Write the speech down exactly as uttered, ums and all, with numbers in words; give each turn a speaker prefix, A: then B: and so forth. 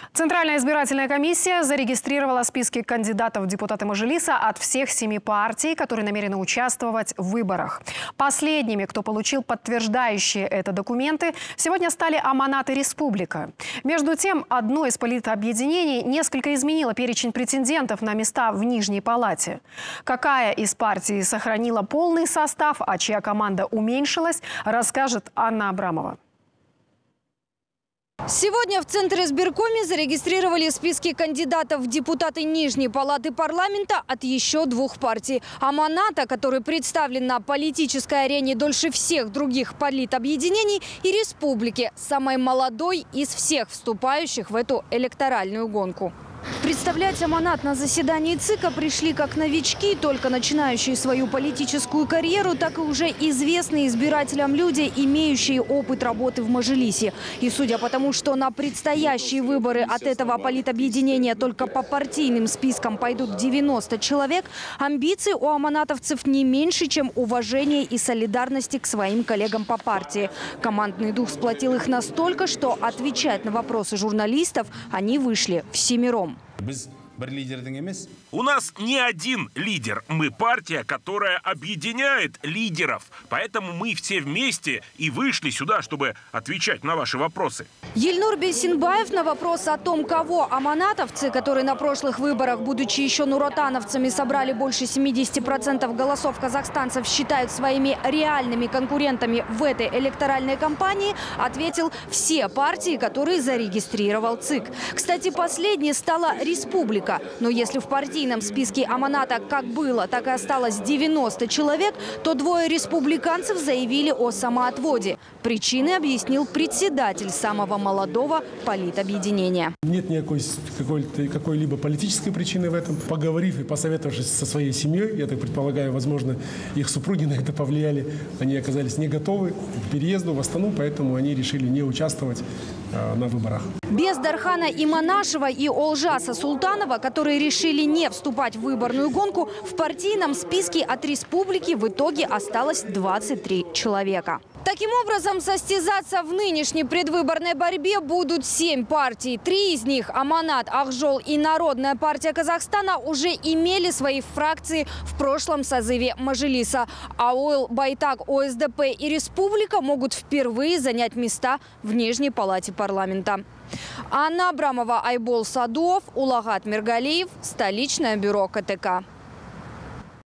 A: Центральная избирательная комиссия зарегистрировала списки кандидатов в депутаты Мажилиса от всех семи партий, которые намерены участвовать в выборах. Последними, кто получил подтверждающие это документы, сегодня стали Аманат и Республика. Между тем, одно из политобъединений несколько изменило перечень претендентов на места в Нижней палате. Какая из партий сохранила полный состав, а чья команда уменьшилась, расскажет Анна Абрамова.
B: Сегодня в Центре избиркоме зарегистрировали списки кандидатов в депутаты Нижней палаты парламента от еще двух партий. Аманата, который представлен на политической арене дольше всех других политобъединений, и Республики, самой молодой из всех вступающих в эту электоральную гонку. Представлять Аманат на заседании ЦИКа пришли как новички, только начинающие свою политическую карьеру, так и уже известные избирателям люди, имеющие опыт работы в Мажилисе. И судя по тому, что на предстоящие выборы от этого политобъединения только по партийным спискам пойдут девяносто человек, амбиций у аманатовцев не меньше, чем уважение и солидарности к своим коллегам по партии. Командный дух сплотил их настолько, что отвечать на вопросы журналистов они вышли всемиром.
C: У нас не один лидер. Мы партия, которая объединяет лидеров. Поэтому мы все вместе и вышли сюда, чтобы отвечать на ваши вопросы.
B: Ельнур Бейсенбаев на вопрос о том, кого аманатовцы, которые на прошлых выборах, будучи еще нуротановцами, собрали больше семидесяти процентов голосов казахстанцев, считают своими реальными конкурентами в этой электоральной кампании, ответил: все партии, которые зарегистрировал ЦИК. Кстати, последней стала Республика. Но если в партийном списке Аманата как было, так и осталось девяносто человек, то двое республиканцев заявили о самоотводе. Причины объяснил председатель самого молодого политобъединения.
D: Нет никакой какой-либо политической причины в этом. Поговорив и посоветовавшись со своей семьей, я так предполагаю, возможно, их супруги на это повлияли, они оказались не готовы к переезду в Астану, поэтому они решили не участвовать э, на выборах.
B: Без Дархана Иманашева и Олжаса Султанова, которые решили не вступать в выборную гонку, в партийном списке от Республики в итоге осталось двадцать три человека. Таким образом, состязаться в нынешней предвыборной борьбе будут семь партий. Три из них – Аманат, Акжол и Народная партия Казахстана – уже имели свои фракции в прошлом созыве Мажилиса. А ОИЛ, Байтак, ОСДП и Республика могут впервые занять места в Нижней палате парламента. Анна Абрамова, Айбол Садуов, Улагат Миргалиев, столичное бюро КТК.